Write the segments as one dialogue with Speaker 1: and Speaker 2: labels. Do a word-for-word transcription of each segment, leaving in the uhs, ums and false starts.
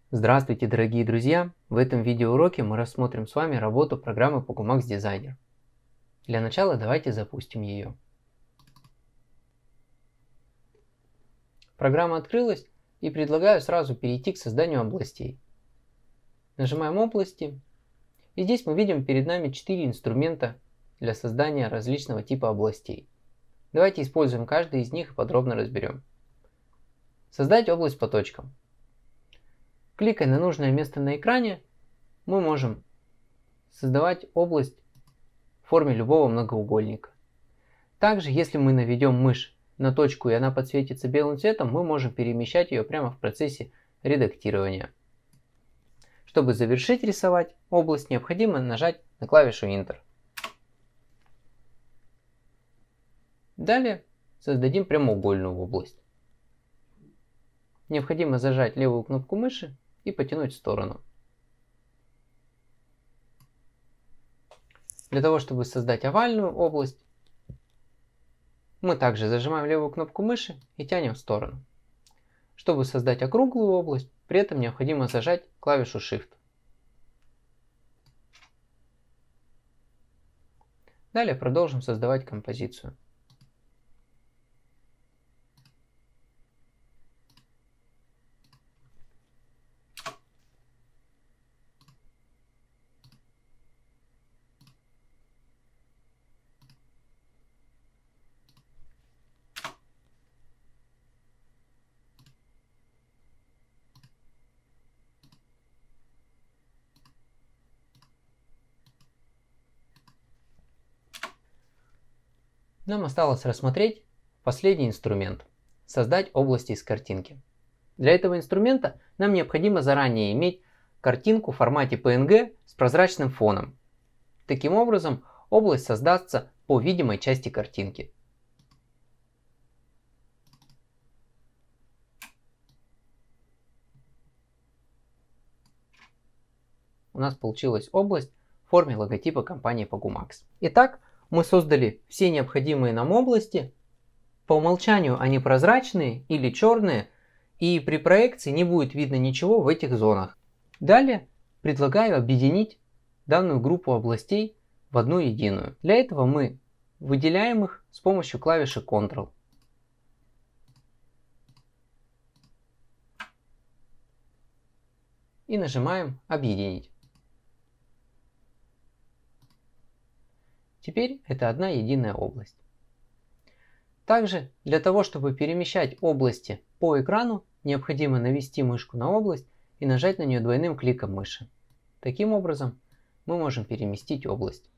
Speaker 1: Здравствуйте, дорогие друзья! В этом видеоуроке мы рассмотрим с вами работу программы PogoMax Designer. Для начала давайте запустим ее. Программа открылась и предлагаю сразу перейти к созданию областей. Нажимаем области, и здесь мы видим перед нами четыре инструмента для создания различного типа областей. Давайте используем каждый из них и подробно разберем. Создать область по точкам. Кликая на нужное место на экране, мы можем создавать область в форме любого многоугольника. Также, если мы наведем мышь на точку и она подсветится белым цветом, мы можем перемещать ее прямо в процессе редактирования. Чтобы завершить рисовать область, необходимо нажать на клавишу Enter. Далее создадим прямоугольную область. Необходимо зажать левую кнопку мыши и потянуть в сторону. Для того, чтобы создать овальную область, мы также зажимаем левую кнопку мыши и тянем в сторону. Чтобы создать округлую область, при этом необходимо зажать клавишу Shift. Далее продолжим создавать композицию. Нам осталось рассмотреть последний инструмент – создать области из картинки. Для этого инструмента нам необходимо заранее иметь картинку в формате пэ эн гэ с прозрачным фоном. Таким образом, область создастся по видимой части картинки. У нас получилась область в форме логотипа компании PogoMax. Итак, мы создали все необходимые нам области. По умолчанию они прозрачные или черные, и при проекции не будет видно ничего в этих зонах. Далее предлагаю объединить данную группу областей в одну единую. Для этого мы выделяем их с помощью клавиши контрол. И нажимаем «Объединить». Теперь это одна единая область. Также для того, чтобы перемещать области по экрану, необходимо навести мышку на область и нажать на нее двойным кликом мыши. Таким образом мы можем переместить область.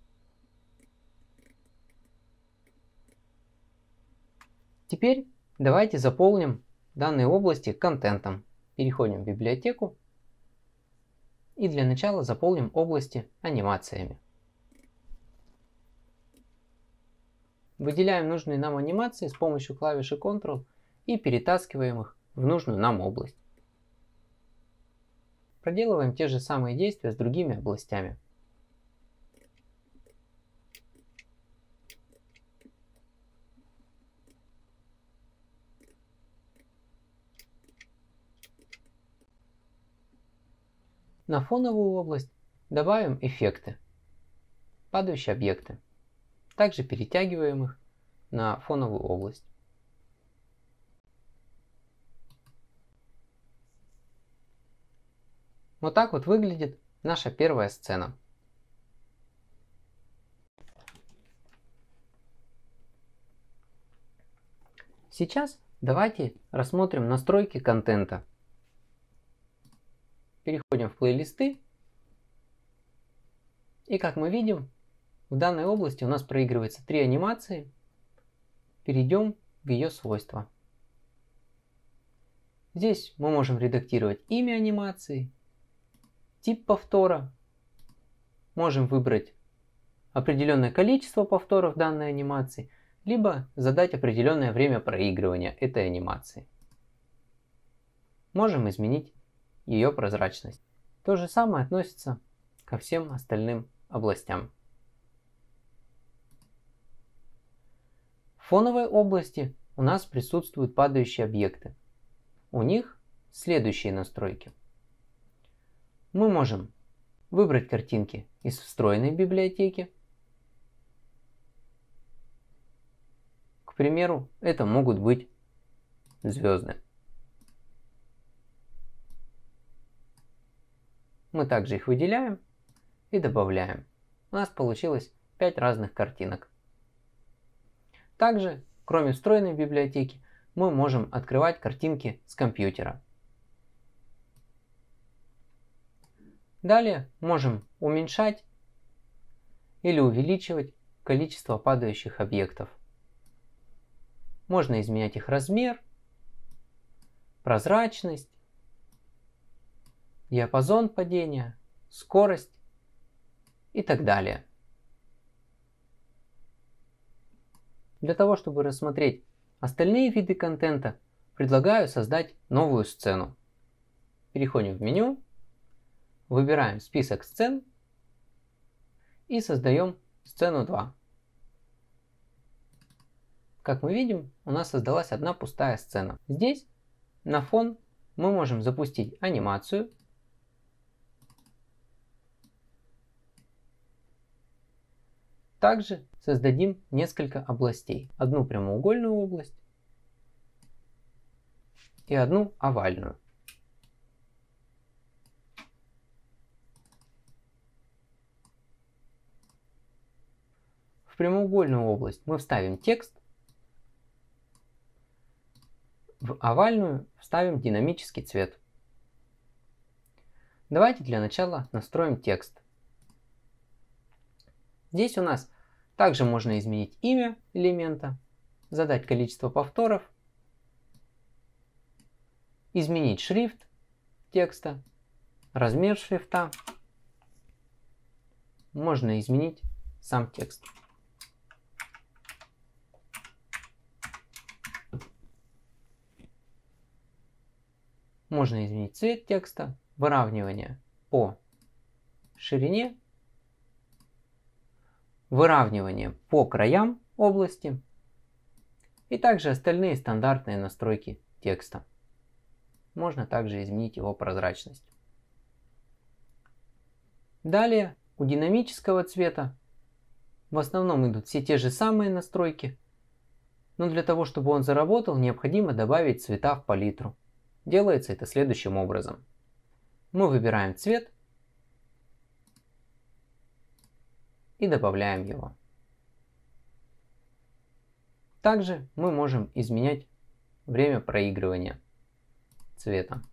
Speaker 1: Теперь давайте заполним данные области контентом. Переходим в библиотеку и для начала заполним области анимациями. Выделяем нужные нам анимации с помощью клавиши контрол и перетаскиваем их в нужную нам область. Проделываем те же самые действия с другими областями. На фоновую область добавим эффекты, падающие объекты. Также перетягиваем их на фоновую область. Вот так вот выглядит наша первая сцена. Сейчас давайте рассмотрим настройки контента. Переходим в плейлисты. И как мы видим, в данной области у нас проигрывается три анимации. Перейдем в ее свойства. Здесь мы можем редактировать имя анимации, тип повтора. Можем выбрать определенное количество повторов данной анимации, либо задать определенное время проигрывания этой анимации. Можем изменить ее прозрачность. То же самое относится ко всем остальным областям. В фоновой области у нас присутствуют падающие объекты. У них следующие настройки. мы можем выбрать картинки из встроенной библиотеки. К примеру, это могут быть звезды. Мы также их выделяем и добавляем. У нас получилось пять разных картинок. Также, кроме встроенной библиотеки, мы можем открывать картинки с компьютера. Далее можем уменьшать или увеличивать количество падающих объектов. Можно изменять их размер, прозрачность, диапазон падения, скорость и так далее. Для того, чтобы рассмотреть остальные виды контента, предлагаю создать новую сцену. Переходим в меню, выбираем список сцен и создаем сцену два. Как мы видим, у нас создалась одна пустая сцена. Здесь на фон мы можем запустить анимацию. Также создадим несколько областей. Одну прямоугольную область и одну овальную. В прямоугольную область мы вставим текст. В овальную вставим динамический цвет. Давайте для начала настроим текст. Здесь у нас также можно изменить имя элемента, задать количество повторов, изменить шрифт текста, размер шрифта. Можно изменить сам текст. Можно изменить цвет текста, выравнивание по ширине, выравнивание по краям области и также остальные стандартные настройки текста. Можно также изменить его прозрачность. Далее у динамического цвета в основном идут все те же самые настройки, но для того, чтобы он заработал, необходимо добавить цвета в палитру. Делается это следующим образом. Мы выбираем цвет и добавляем его. Также мы можем изменять время проигрывания цвета.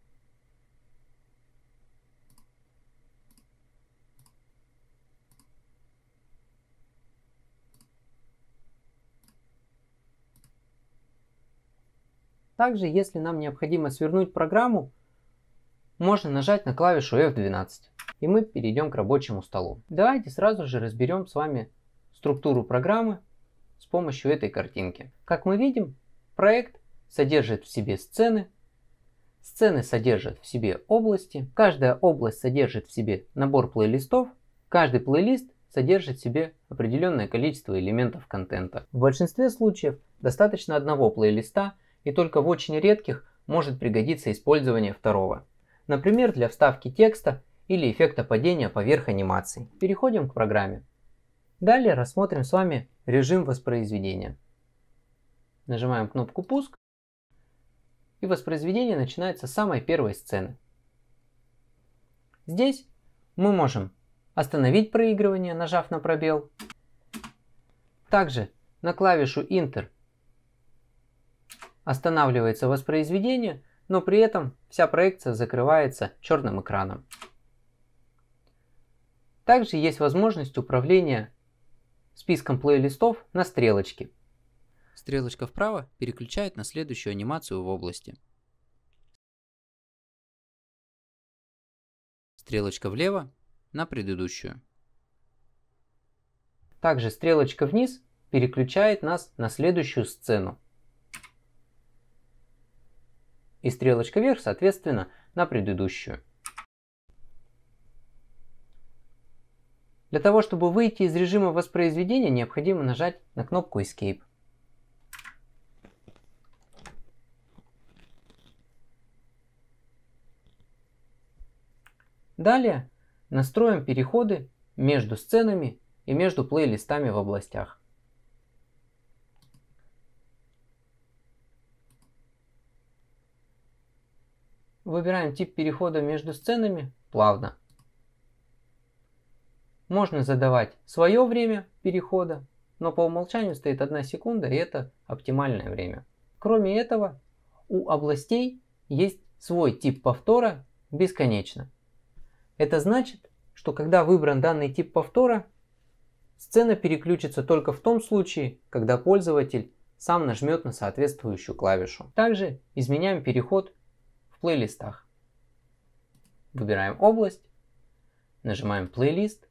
Speaker 1: Также, если нам необходимо свернуть программу, можно нажать на клавишу эф двенадцать, и мы перейдем к рабочему столу. Давайте сразу же разберем с вами структуру программы с помощью этой картинки. Как мы видим, проект содержит в себе сцены, сцены содержат в себе области, каждая область содержит в себе набор плейлистов, каждый плейлист содержит в себе определенное количество элементов контента. В большинстве случаев достаточно одного плейлиста, и только в очень редких может пригодиться использование второго. Например, для вставки текста или эффекта падения поверх анимации. Переходим к программе. Далее рассмотрим с вами режим воспроизведения. Нажимаем кнопку «Пуск», и воспроизведение начинается с самой первой сцены. Здесь мы можем остановить проигрывание, нажав на пробел. Также на клавишу Enter останавливается воспроизведение, но при этом вся проекция закрывается черным экраном. Также есть возможность управления списком плейлистов на стрелочке. Стрелочка вправо переключает на следующую анимацию в области. Стрелочка влево на предыдущую. Также стрелочка вниз переключает нас на следующую сцену. И стрелочка вверх, соответственно, на предыдущую. Для того, чтобы выйти из режима воспроизведения, необходимо нажать на кнопку Escape. Далее настроим переходы между сценами и между плейлистами в областях. Выбираем тип перехода между сценами плавно. Можно задавать свое время перехода, но по умолчанию стоит одна секунда, и это оптимальное время. Кроме этого, у областей есть свой тип повтора бесконечно. Это значит, что когда выбран данный тип повтора, сцена переключится только в том случае, когда пользователь сам нажмет на соответствующую клавишу. Также изменяем переход в плейлистах. Выбираем область, нажимаем плейлист,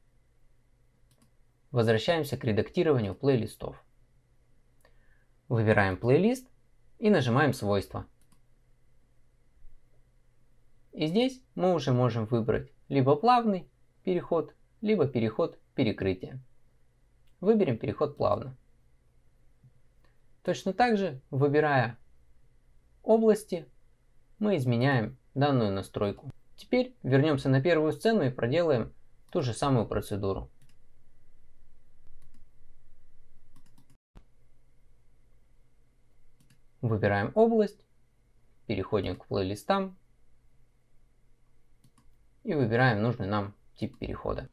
Speaker 1: возвращаемся к редактированию плейлистов. Выбираем плейлист и нажимаем свойства. И здесь мы уже можем выбрать либо плавный переход, либо переход перекрытия. Выберем переход плавно. Точно так же, выбирая области, мы изменяем данную настройку. Теперь вернемся на первую сцену и проделаем ту же самую процедуру. Выбираем область, переходим к плейлистам и выбираем нужный нам тип перехода.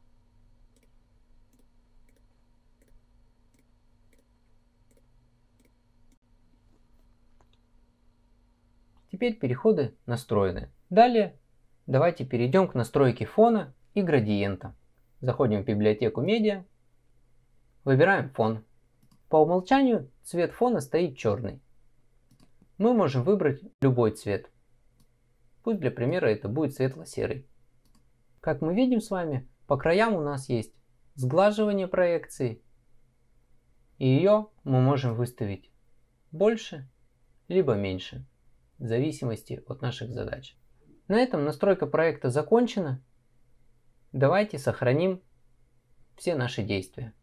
Speaker 1: Теперь переходы настроены. Далее давайте перейдем к настройке фона и градиента. Заходим в библиотеку медиа, выбираем фон. По умолчанию цвет фона стоит черный. Мы можем выбрать любой цвет. Пусть для примера это будет светло-серый. Как мы видим с вами, по краям у нас есть сглаживание проекции. И ее мы можем выставить больше, либо меньше, в зависимости от наших задач. На этом настройка проекта закончена. Давайте сохраним все наши действия.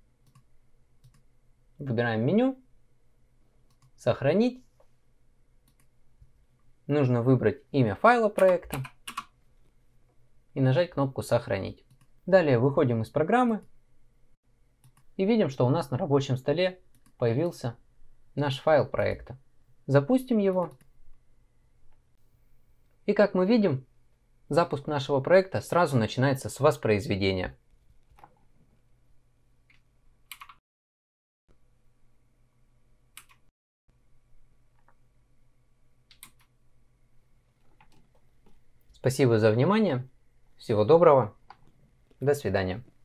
Speaker 1: Выбираем меню, сохранить. Нужно выбрать имя файла проекта и нажать кнопку «Сохранить». Далее выходим из программы и видим, что у нас на рабочем столе появился наш файл проекта. Запустим его. И как мы видим, запуск нашего проекта сразу начинается с воспроизведения. Спасибо за внимание. Всего доброго. До свидания.